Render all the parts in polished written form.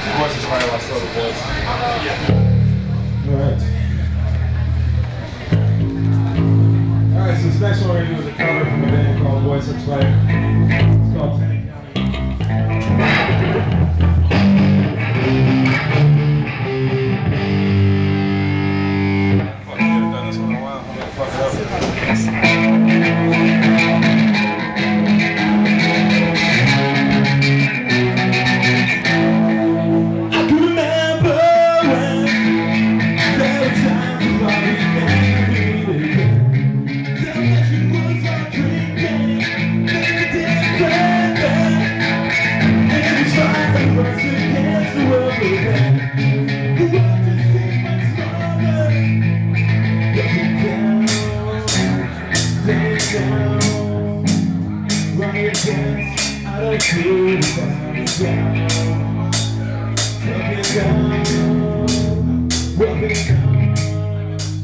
voice is probably my solo voice. Alright, so this next one we're going to do is a cover from a band called Voice Looks Right. It's called Tenny Fuck, you haven't done this one in a while. I'm gonna fuck it up.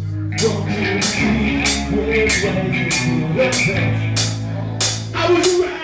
I was